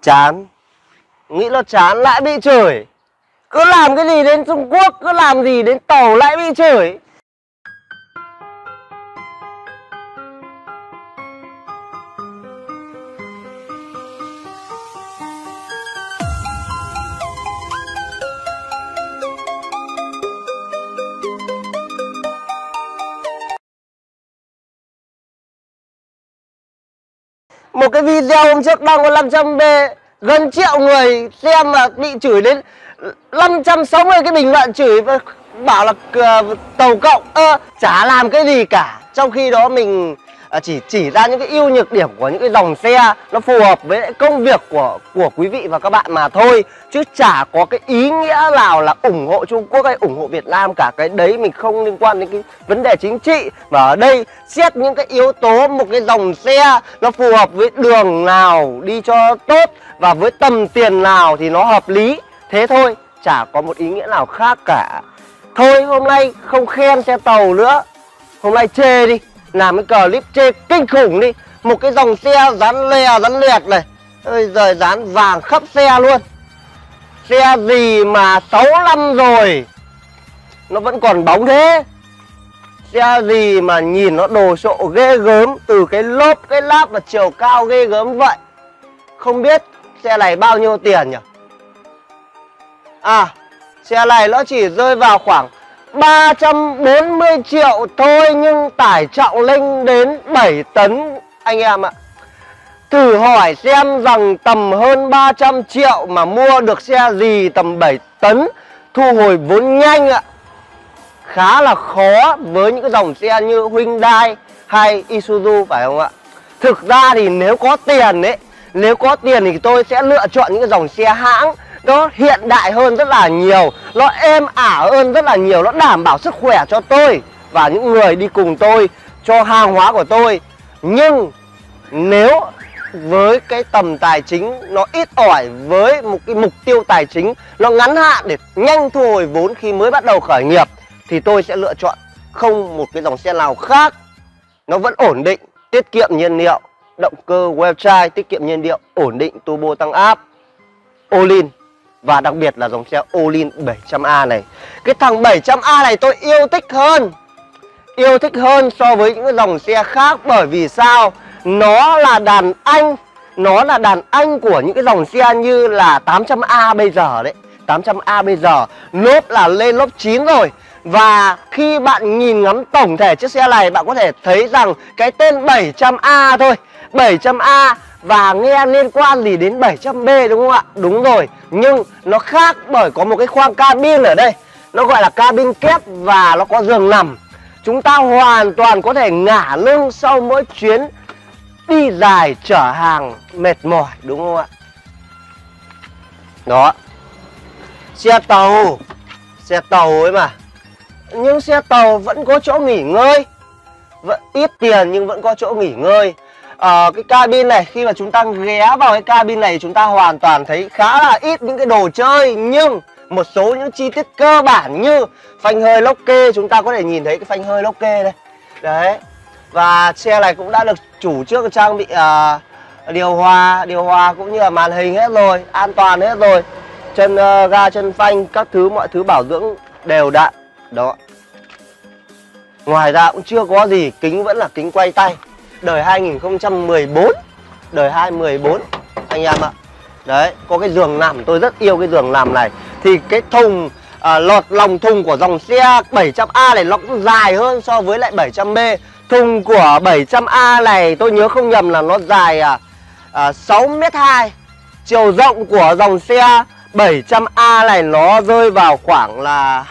Chán. Nghĩ nó chán lại bị chửi. Cứ làm cái gì đến Trung Quốc, cứ làm gì đến tàu lại bị chửi. Một cái video hôm trước đăng có 500B, gần triệu người xem mà bị chửi đến 560 cái bình luận chửi và bảo là tàu cộng chả làm cái gì cả. Trong khi đó mình chỉ ra những cái ưu nhược điểm của những cái dòng xe nó phù hợp với công việc của quý vị và các bạn mà thôi, chứ chả có cái ý nghĩa nào là ủng hộ Trung Quốc hay ủng hộ Việt Nam cả. Cái đấy mình không liên quan đến cái vấn đề chính trị, mà ở đây xét những cái yếu tố một cái dòng xe nó phù hợp với đường nào đi cho tốt và với tầm tiền nào thì nó hợp lý, thế thôi, chả có một ý nghĩa nào khác cả. Thôi hôm nay không khen xe tàu nữa, hôm nay chê đi, làm cái clip chê kinh khủng đi. Một cái dòng xe dán lè dán lẹt này, ơi giời, dán vàng khắp xe luôn. Xe gì mà 6 năm rồi nó vẫn còn bóng thế. Xe gì mà nhìn nó đồ sộ ghê gớm, từ cái lốp, cái láp và chiều cao ghê gớm vậy. Không biết xe này bao nhiêu tiền nhỉ? Xe này nó chỉ rơi vào khoảng 340 triệu thôi, nhưng tải trọng lên đến 7 tấn anh em ạ. Thử hỏi xem rằng tầm hơn 300 triệu mà mua được xe gì tầm 7 tấn thu hồi vốn nhanh ạ. Khá là khó với những cái dòng xe như Hyundai hay Isuzu phải không ạ? Thực ra thì nếu có tiền ấy, nếu có tiền thì tôi sẽ lựa chọn những cái dòng xe hãng nó hiện đại hơn rất là nhiều, nó êm ả hơn rất là nhiều, nó đảm bảo sức khỏe cho tôi và những người đi cùng tôi, cho hàng hóa của tôi. Nhưng nếu với cái tầm tài chính nó ít ỏi, với một cái mục tiêu tài chính nó ngắn hạn để nhanh thu hồi vốn khi mới bắt đầu khởi nghiệp, thì tôi sẽ lựa chọn không một cái dòng xe nào khác. Nó vẫn ổn định, tiết kiệm nhiên liệu, động cơ Wildtrak tiết kiệm nhiên liệu, ổn định, turbo tăng áp, Olin. Và đặc biệt là dòng xe Olin 700A này. Cái thằng 700A này tôi yêu thích hơn so với những cái dòng xe khác. Bởi vì sao? Nó là đàn anh. Nó là đàn anh của những cái dòng xe như là 800A bây giờ đấy. 800A bây giờ lốp là lên lốp 9 rồi. Và khi bạn nhìn ngắm tổng thể chiếc xe này, bạn có thể thấy rằng cái tên 700A thôi, 700A và nghe liên quan gì đến 700B đúng không ạ? Đúng rồi, nhưng nó khác bởi có một cái khoang cabin ở đây. Nó gọi là cabin kép và nó có giường nằm. Chúng ta hoàn toàn có thể ngả lưng sau mỗi chuyến đi dài chở hàng mệt mỏi đúng không ạ? Đó. Xe tàu ấy mà. Nhưng xe tàu vẫn có chỗ nghỉ ngơi. Vẫn ít tiền nhưng vẫn có chỗ nghỉ ngơi. Cái cabin này, khi mà chúng ta ghé vào cái cabin này, chúng ta hoàn toàn thấy khá là ít những cái đồ chơi, nhưng một số những chi tiết cơ bản như phanh hơi lốc kê, chúng ta có thể nhìn thấy cái phanh hơi lốc kê đây. Đấy. Và xe này cũng đã được chủ trước trang bị điều hòa cũng như là màn hình hết rồi, an toàn hết rồi. Chân ga, chân phanh, các thứ, mọi thứ bảo dưỡng đều đặn. Đó. Ngoài ra cũng chưa có gì, kính vẫn là kính quay tay. Đời 2014, đời 2014 anh em ạ. Đấy, có cái giường nằm, tôi rất yêu cái giường nằm này. Thì cái thùng, lọt lòng thùng của dòng xe 700A này nó cũng dài hơn so với lại 700B. Thùng của 700A này tôi nhớ không nhầm là nó dài 6m2. Chiều rộng của dòng xe 700A này nó rơi vào khoảng là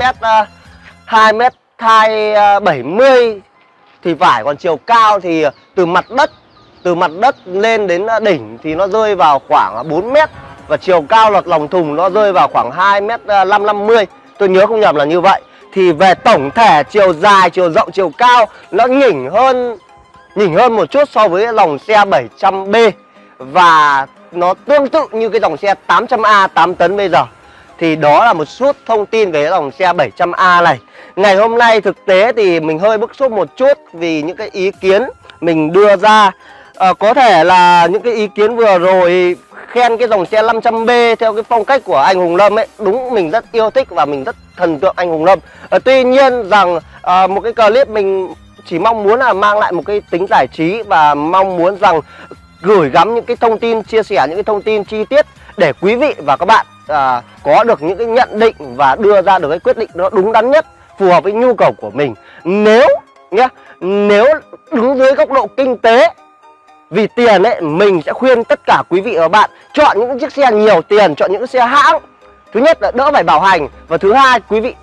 2m70 thì phải, còn chiều cao thì từ mặt đất lên đến đỉnh thì nó rơi vào khoảng 4m, và chiều cao lọt lòng thùng nó rơi vào khoảng 2m50, tôi nhớ không nhầm là như vậy. Thì về tổng thể chiều dài, chiều rộng, chiều cao nó nhỉnh hơn một chút so với dòng xe 700B, và nó tương tự như cái dòng xe 800A 8 tấn bây giờ. Thì đó là một chút thông tin về dòng xe 700A này. Ngày hôm nay thực tế thì mình hơi bức xúc một chút vì những cái ý kiến mình đưa ra. Có thể là những cái ý kiến vừa rồi khen cái dòng xe 500B theo cái phong cách của anh Hùng Lâm ấy. Đúng, mình rất yêu thích và mình rất thần tượng anh Hùng Lâm. Tuy nhiên rằng một cái clip mình chỉ mong muốn là mang lại một cái tính giải trí và mong muốn rằng gửi gắm những cái thông tin, chia sẻ những cái thông tin chi tiết để quý vị và các bạn có được những cái nhận định và đưa ra được cái quyết định nó đúng đắn nhất, phù hợp với nhu cầu của mình. Nếu nhá, nếu đứng dưới góc độ kinh tế vì tiền ấy, mình sẽ khuyên tất cả quý vị và bạn chọn những chiếc xe nhiều tiền, chọn những cái xe hãng. Thứ nhất là đỡ phải bảo hành, và thứ hai quý vị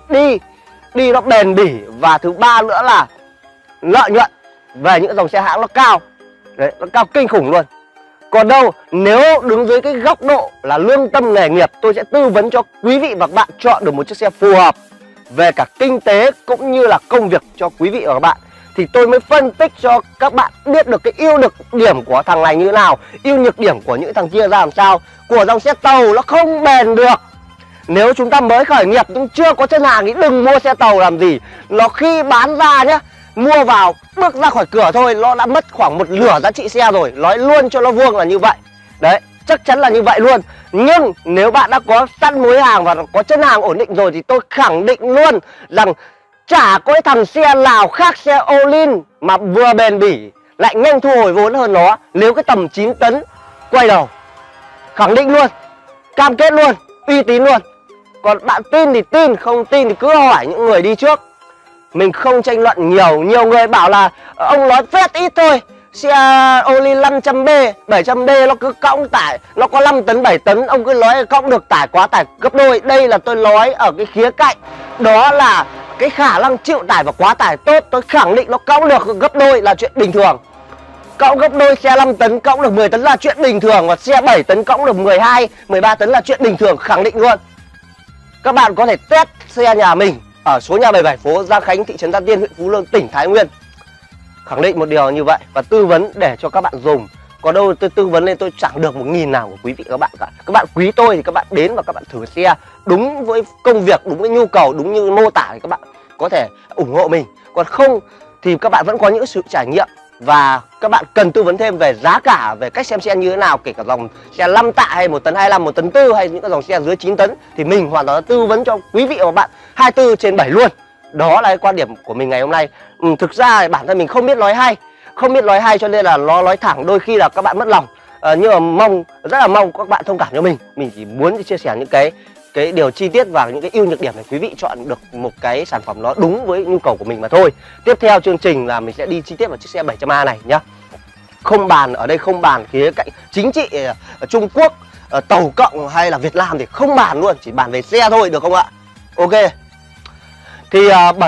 đi nó bền bỉ, và thứ ba nữa là lợi nhuận về những dòng xe hãng nó cao. Đấy, nó cao kinh khủng luôn. Còn đâu nếu đứng dưới cái góc độ là lương tâm nghề nghiệp, tôi sẽ tư vấn cho quý vị và các bạn chọn được một chiếc xe phù hợp về cả kinh tế cũng như là công việc cho quý vị và các bạn. Thì tôi mới phân tích cho các bạn biết được cái ưu nhược điểm của thằng này như thế nào, ưu nhược điểm của những thằng kia ra làm sao. Của dòng xe tàu nó không bền được. Nếu chúng ta mới khởi nghiệp nhưng chưa có chân hàng thì đừng mua xe tàu làm gì. Nó khi bán ra nhá, mua vào bước ra khỏi cửa thôi nó đã mất khoảng một nửa giá trị xe rồi. Nói luôn cho nó vuông là như vậy. Đấy, chắc chắn là như vậy luôn. Nhưng nếu bạn đã có sẵn mối hàng và có chân hàng ổn định rồi thì tôi khẳng định luôn rằng chả có cái thằng xe nào khác xe Olin mà vừa bền bỉ lại nhanh thu hồi vốn hơn nó nếu cái tầm 9 tấn quay đầu. Khẳng định luôn, cam kết luôn, uy tín luôn. Còn bạn tin thì tin, không tin thì cứ hỏi những người đi trước. Mình không tranh luận nhiều. Nhiều người bảo là ông nói phét ít thôi, xe Olin 500B, 700D nó cứ cõng tải, nó có 5 tấn, 7 tấn, ông cứ nói cõng được tải quá tải gấp đôi. Đây là tôi nói ở cái khía cạnh đó là cái khả năng chịu tải và quá tải tốt. Tôi khẳng định nó cõng được gấp đôi là chuyện bình thường. Cõng gấp đôi xe 5 tấn cõng được 10 tấn là chuyện bình thường. Và xe 7 tấn cõng được 12, 13 tấn là chuyện bình thường, khẳng định luôn. Các bạn có thể test xe nhà mình ở số nhà 77 phố Giang Khánh, thị trấn Giang Tiên, huyện Phú Lương, tỉnh Thái Nguyên. Khẳng định một điều như vậy và tư vấn để cho các bạn dùng. Còn đâu tôi tư vấn lên tôi chẳng được 1.000 nào của quý vị các bạn cả. Các bạn quý tôi thì các bạn đến và các bạn thử xe đúng với công việc, đúng với nhu cầu, đúng như mô tả thì các bạn có thể ủng hộ mình. Còn không thì các bạn vẫn có những sự trải nghiệm và các bạn cần tư vấn thêm về giá cả, về cách xem xe như thế nào, kể cả dòng xe 5 tạ hay 1 tấn 25, 1 tấn 4 hay những cái dòng xe dưới 9 tấn thì mình hoàn toàn tư vấn cho quý vị và các bạn 24/7 luôn. Đó là cái quan điểm của mình ngày hôm nay. Thực ra bản thân mình không biết nói hay cho nên là nó nói thẳng đôi khi là các bạn mất lòng. Nhưng mà rất là mong các bạn thông cảm cho mình. Mình chỉ muốn chia sẻ những cái điều chi tiết và những cái ưu nhược điểm để quý vị chọn được một cái sản phẩm nó đúng với nhu cầu của mình mà thôi. Tiếp theo chương trình là mình sẽ đi chi tiết vào chiếc xe 700A này nhá. Không bàn ở đây, không bàn khía cạnh chính trị Trung Quốc, Tàu Cộng hay là Việt Nam thì không bàn luôn, chỉ bàn về xe thôi được không ạ? Ok. Thì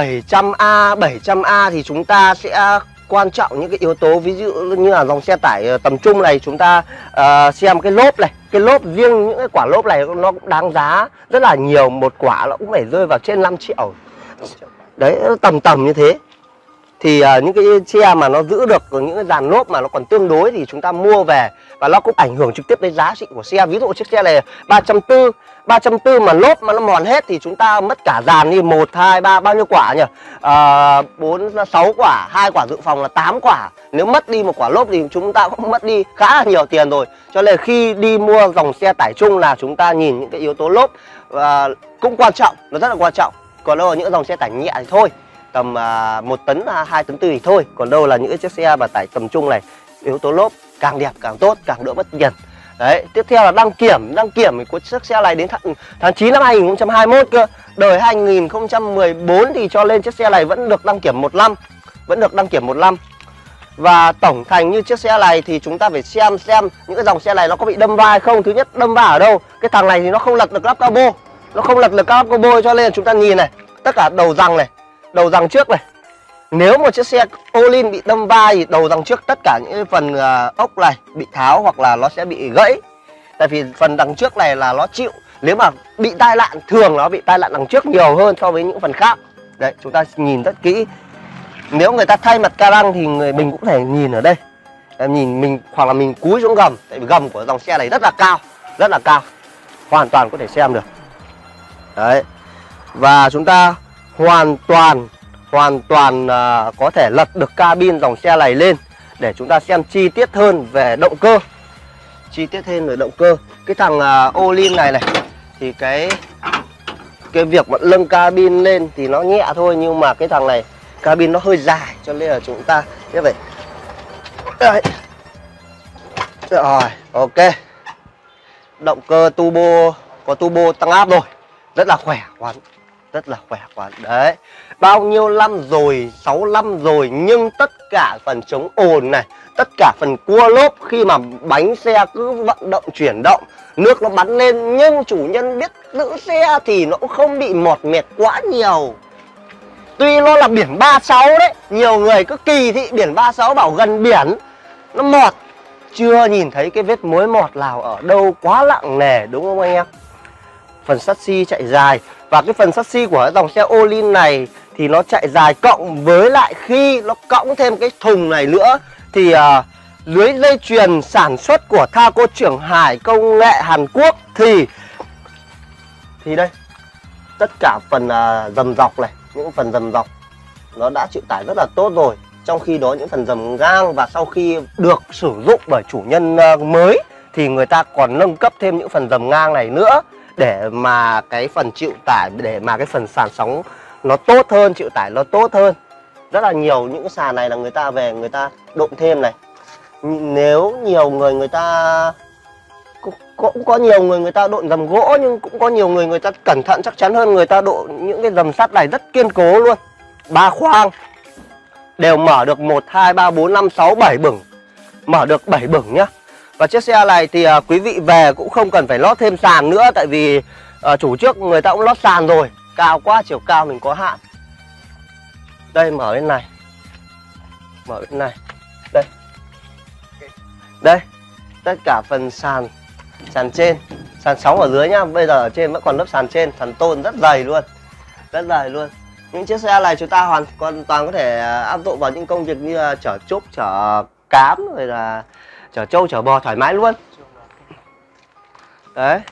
700A thì chúng ta sẽ quan trọng những cái yếu tố, ví dụ như là dòng xe tải tầm trung này chúng ta xem cái lốp này. Cái lốp riêng những cái quả lốp này nó cũng đáng giá rất là nhiều. Một quả nó cũng phải rơi vào trên 5 triệu. Đấy, tầm như thế. Thì những cái xe mà nó giữ được những cái dàn lốp mà nó còn tương đối thì chúng ta mua về và nó cũng ảnh hưởng trực tiếp đến giá trị của xe. Ví dụ chiếc xe này 340 mà lốp mà nó mòn hết thì chúng ta mất cả dàn đi 1, 2, 3 bao nhiêu quả nhỉ? 4, 6 quả, 2 quả dự phòng là 8 quả. Nếu mất đi một quả lốp thì chúng ta cũng mất đi khá là nhiều tiền rồi. Cho nên khi đi mua dòng xe tải trung là chúng ta nhìn những cái yếu tố lốp cũng quan trọng, nó rất là quan trọng. Còn đâu là những dòng xe tải nhẹ thì thôi, tầm 1 tấn, 2 tấn 4 thì thôi. Còn đâu là những cái chiếc xe mà tải tầm trung này, yếu tố lốp càng đẹp càng tốt, càng đỡ mất tiền. Đấy, tiếp theo là đăng kiểm của chiếc xe này đến tháng 9 năm 2021 cơ. Đời 2014 thì cho lên chiếc xe này vẫn được đăng kiểm 1 năm. Và tổng thành như chiếc xe này thì chúng ta phải xem những cái dòng xe này nó có bị đâm va hay không. Thứ nhất, đâm va ở đâu? Cái thằng này thì nó không lật được lắp capo. Cho nên chúng ta nhìn này, tất cả đầu giằng trước này. Nếu một chiếc xe Olin bị đâm va thì đầu giằng trước tất cả những phần ốc này bị tháo hoặc là nó sẽ bị gãy. Tại vì phần đằng trước này là nó chịu, nếu mà bị tai nạn, thường nó bị tai nạn đằng trước nhiều hơn so với những phần khác. Đấy, chúng ta nhìn rất kỹ. Nếu người ta thay mặt ca lăng thì mình cũng có thể nhìn ở đây. Nhìn mình hoặc là mình cúi xuống gầm, tại vì gầm của dòng xe này rất là cao. Hoàn toàn có thể xem được. Đấy. Và chúng ta hoàn toàn có thể lật được cabin dòng xe này lên để chúng ta xem chi tiết hơn về động cơ. chi tiết thêm về động cơ. Cái thằng Olin này thì cái việc mà nâng cabin lên thì nó nhẹ thôi, nhưng mà cái thằng này cabin nó hơi dài cho nên là chúng ta sẽ phải đấy. Rồi, ok. Động cơ turbo, có turbo tăng áp rồi, rất là khỏe khoắn, rất là khỏe khoắn. Đấy, bao nhiêu năm rồi, 6 năm rồi, nhưng tất cả phần chống ồn này, tất cả phần cua lốp khi mà bánh xe cứ vận động chuyển động, nước nó bắn lên, nhưng chủ nhân biết giữ xe thì nó cũng không bị mọt mẹt quá nhiều. Tuy nó là biển 36 đấy, nhiều người cứ kỳ thị biển 36 bảo gần biển nó mọt, chưa nhìn thấy cái vết mối mọt nào ở đâu quá nặng nề, đúng không anh em? Phần sắt xi chạy dài, và cái phần sắt xi của dòng xe Olin này thì nó chạy dài, cộng với lại khi nó cộng thêm cái thùng này nữa thì lưới dây chuyền sản xuất của Thaco Trường Hải công nghệ Hàn Quốc thì đây, tất cả phần dầm dọc này, những phần dầm dọc nó đã chịu tải rất là tốt rồi. Trong khi đó những phần dầm ngang và sau khi được sử dụng bởi chủ nhân mới thì người ta còn nâng cấp thêm những phần dầm ngang này nữa để mà cái phần chịu tải, để mà cái phần sàn sóng nó tốt hơn, chịu tải nó tốt hơn. Rất là nhiều những cái sàn này là người ta về người ta độn thêm này. Nếu nhiều người người ta cũng có nhiều người người ta độn dầm gỗ, nhưng cũng có nhiều người người ta cẩn thận chắc chắn hơn, người ta độn những cái dầm sắt này rất kiên cố luôn. 3 khoang đều mở được 1, 2, 3, 4, 5, 6, 7 bửng, mở được 7 bửng nhá. Và chiếc xe này thì quý vị về cũng không cần phải lót thêm sàn nữa, tại vì chủ trước người ta cũng lót sàn rồi, cao quá, chiều cao mình có hạn. Đây, mở bên này, mở bên này, đây, đây, tất cả phần sàn trên, sàn sóng ở dưới nhá. Bây giờ ở trên vẫn còn lớp sàn trên, sàn tôn rất dày luôn, rất dày luôn. Những chiếc xe này chúng ta hoàn toàn có thể áp dụng vào những công việc như là chở trúc, chở cám, rồi là chở trâu, chở bò thoải mái luôn. Đấy.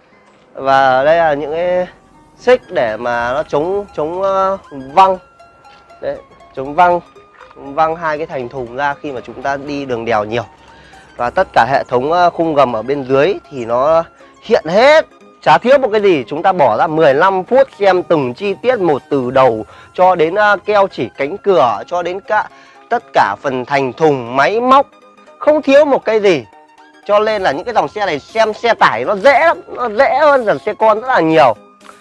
Và ở đây là những cái xích để mà nó chống văng. Đấy, chống văng hai cái thành thùng ra khi mà chúng ta đi đường đèo nhiều. Và tất cả hệ thống khung gầm ở bên dưới thì nó hiện hết, chả thiếu một cái gì. Chúng ta bỏ ra 15 phút xem từng chi tiết một, từ đầu cho đến keo chỉ cánh cửa, cho đến tất cả phần thành thùng, máy móc, không thiếu một cái gì. Cho nên là những cái dòng xe này xem xe tải nó dễ lắm, nó dễ hơn dòng xe con rất là nhiều.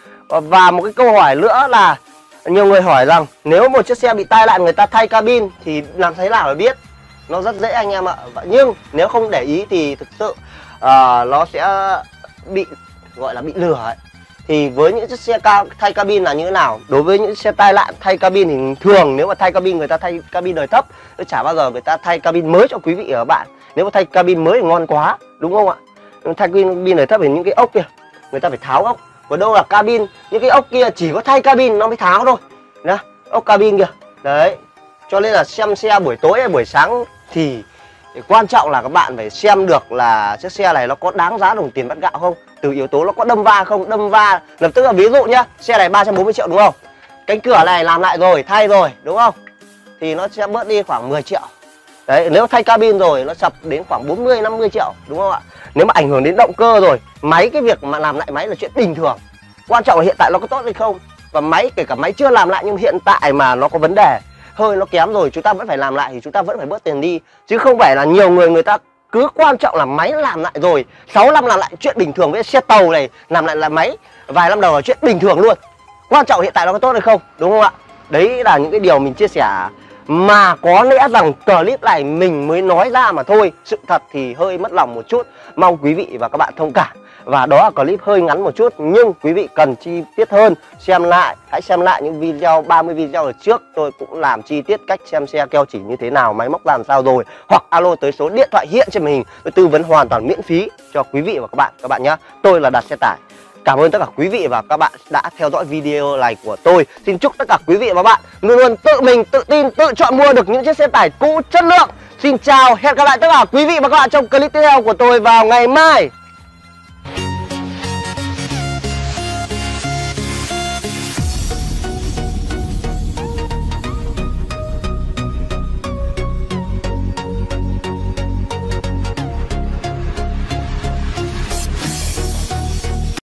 Và một cái câu hỏi nữa là nhiều người hỏi rằng nếu một chiếc xe bị tai nạn người ta thay cabin thì làm thế nào để biết. Nó rất dễ anh em ạ. Nhưng nếu không để ý thì thực sự nó sẽ bị gọi là bị lừa ấy. Thì với những chiếc xe thay cabin là như thế nào? Đối với những xe tai nạn thay cabin thì thường nếu mà thay cabin người ta thay cabin đời thấp, chứ chả bao giờ người ta thay cabin mới cho quý vị và các bạn. Nếu mà thay cabin mới thì ngon quá, đúng không ạ? Thay cabin đời thấp thì những cái ốc kia người ta phải tháo ốc. Còn đâu là cabin, những cái ốc kia chỉ có thay cabin nó mới tháo thôi. Nè, ốc cabin kìa. Đấy. Cho nên là xem xe buổi tối hay buổi sáng thì quan trọng là các bạn phải xem được là chiếc xe này nó có đáng giá đồng tiền bát gạo không. Từ yếu tố nó có đâm va không. Đâm va lập tức là ví dụ nhá, xe này 340 triệu đúng không? Cánh cửa này làm lại rồi, thay rồi đúng không? Thì nó sẽ bớt đi khoảng 10 triệu. Đấy, nếu thay cabin rồi nó sập đến khoảng 40-50 triệu đúng không ạ? Nếu mà ảnh hưởng đến động cơ rồi, máy, cái việc mà làm lại máy là chuyện bình thường. Quan trọng là hiện tại nó có tốt hay không. Và máy, kể cả máy chưa làm lại nhưng hiện tại mà nó có vấn đề, hơi nó kém rồi, chúng ta vẫn phải làm lại thì chúng ta vẫn phải bớt tiền đi. Chứ không phải là nhiều người người ta cứ quan trọng là máy làm lại rồi, 6 năm làm lại chuyện bình thường. Với xe tàu này làm lại là máy vài năm đầu là chuyện bình thường luôn. Quan trọng hiện tại nó có tốt hay không, đúng không ạ? Đấy là những cái điều mình chia sẻ mà có lẽ rằng clip này mình mới nói ra mà thôi. Sự thật thì hơi mất lòng một chút, mong quý vị và các bạn thông cảm. Và đó là clip hơi ngắn một chút, nhưng quý vị cần chi tiết hơn, xem lại, hãy xem lại những video 30 video ở trước. Tôi cũng làm chi tiết cách xem xe keo chỉ như thế nào, máy móc làm sao rồi. Hoặc alo tới số điện thoại hiện trên màn hình, tôi tư vấn hoàn toàn miễn phí cho quý vị và các bạn nhé. Tôi là Đạt Xe Tải. Cảm ơn tất cả quý vị và các bạn đã theo dõi video này của tôi. Xin chúc tất cả quý vị và các bạn luôn luôn tự mình, tự tin, tự chọn mua được những chiếc xe tải cũ chất lượng. Xin chào, hẹn gặp lại tất cả quý vị và các bạn trong clip tiếp theo của tôi vào ngày mai.